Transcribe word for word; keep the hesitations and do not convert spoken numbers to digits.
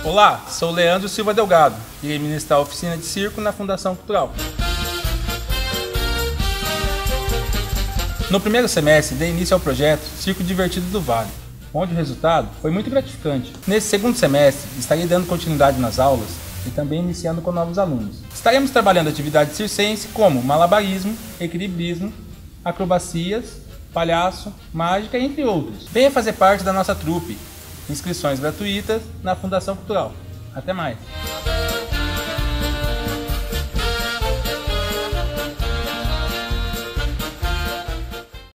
Olá, sou Leandro Silva Delgado, irei ministrar a oficina de circo na Fundação Cultural. No primeiro semestre, dei início ao projeto Circo Divertido do Vale, onde o resultado foi muito gratificante. Nesse segundo semestre, estarei dando continuidade nas aulas e também iniciando com novos alunos. Estaremos trabalhando atividades circenses como malabarismo, equilibrismo, acrobacias, palhaço, mágica, entre outros. Venha fazer parte da nossa trupe. Inscrições gratuitas na Fundação Cultural. Até mais!